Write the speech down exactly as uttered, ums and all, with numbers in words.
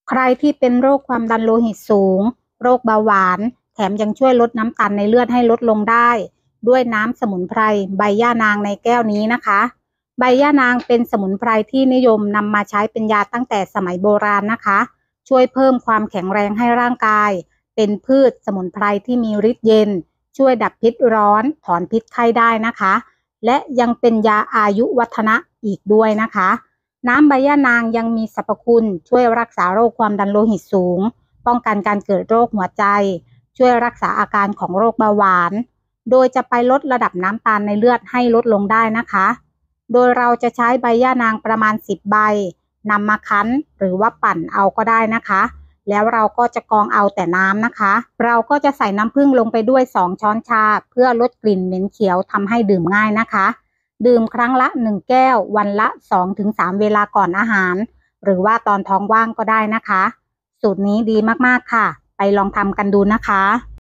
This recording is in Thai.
ใครที่เป็นโรคความดันโลหิตสูงโรคเบาหวานแถมยังช่วยลดน้ำตาลในเลือดให้ลดลงได้ด้วยน้ำสมุนไพรใบย่านางในแก้วนี้นะคะใบย่านางเป็นสมุนไพรที่นิยมนำมาใช้เป็นยาตั้งแต่สมัยโบราณนะคะช่วยเพิ่มความแข็งแรงให้ร่างกายเป็นพืชสมุนไพรที่มีฤทธิ์เย็นช่วยดับพิษร้อนถอนพิษไข้ได้นะคะและยังเป็นยาอายุวัฒนะอีกด้วยนะคะน้ำใบย่านางยังมีสรรพคุณช่วยรักษาโรคความดันโลหิตสูงป้องกันการเกิดโรคหัวใจช่วยรักษาอาการของโรคเบาหวานโดยจะไปลดระดับน้ำตาลในเลือดให้ลดลงได้นะคะโดยเราจะใช้ใบย่านางประมาณสิบใบนำมาคั้นหรือว่าปั่นเอาก็ได้นะคะแล้วเราก็จะกรองเอาแต่น้ำนะคะเราก็จะใส่น้ำผึ้งลงไปด้วยสองช้อนชาเพื่อลดกลิ่นเหม็นเขียวทำให้ดื่มง่ายนะคะดื่มครั้งละหนึ่งแก้ววันละ สองถึงสาม เวลาก่อนอาหารหรือว่าตอนท้องว่างก็ได้นะคะสูตรนี้ดีมากๆค่ะไปลองทำกันดูนะคะ